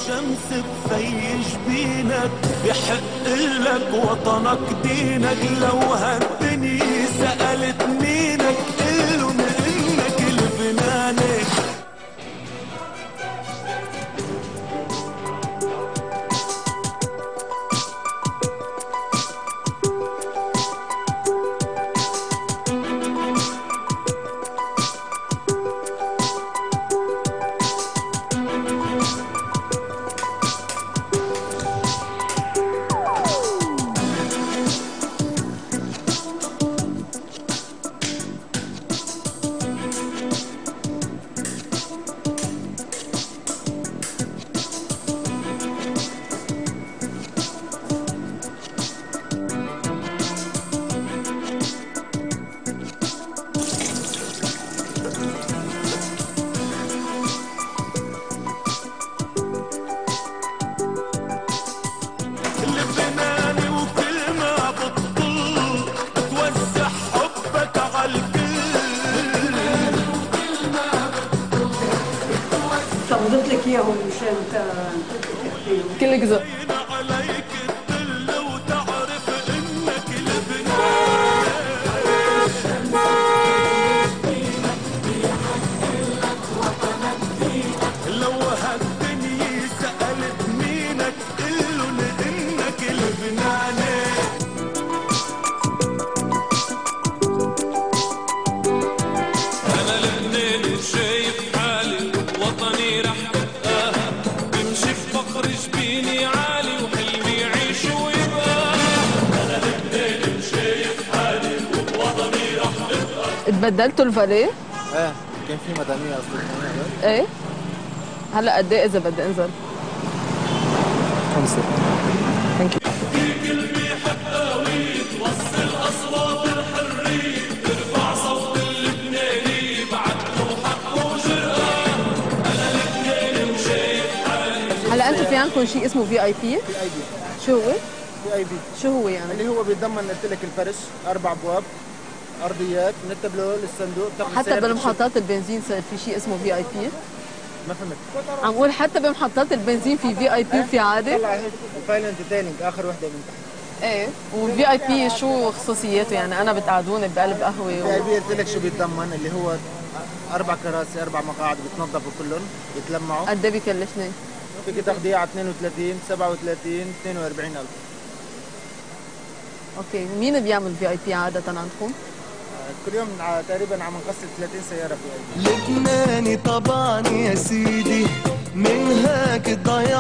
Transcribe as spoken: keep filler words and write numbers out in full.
الشمس تفيش بينك، يحق لك وطنك دينك. لو هالدنيا سألت مينك قلن انك لبناني. صمدت لك اياهم مشان كل جزء. بدلتوا الفاليه؟ ايه كان في مدامية اصلا. ايه؟ هلا قد ايه اذا بدي انزل؟ خمسة. ثانك يو. في كلمة حقاوي توصل اصوات الحرية، ترفع صوت اللبناني بعدله حق وجرأة. انا لبناني وشايف حالي. هلا انتم في عندكم شيء اسمه في اي بي؟ في اي بي. شو هو؟ في اي بي. شو هو يعني؟ اللي هو بيتضمن قلت لك الفرش، اربع ابواب، ارضيات من التابلو للصندوق. حتى بمحطات البنزين صار في شيء اسمه في اي بي؟ ما فهمت. عم بقول حتى بمحطات البنزين في في اي بي وفي عادي؟ طلع هيك وفاينل ديتيلينج اخر وحده من تحت. ايه والفي اي بي شو خصوصياته يعني؟ انا بتقعدوني بقلب قهوه الفي اي بي قلت لك شو بيتضمن، اللي هو اربع كراسي اربع مقاعد بيتنظفوا كلهم بيتلمعوا. قد ايه بكلفني؟ فيك تاخذيه على اثنين وثلاثين سبعة وثلاثين اثنين وأربعين ألف. اوكي، مين بيعمل في اي بي عاده عندكم؟ كل يوم تقريبا عم نقصر ثلاثين سياره في اي بي. لبناني طبعا يا سيدي من هيك ضيع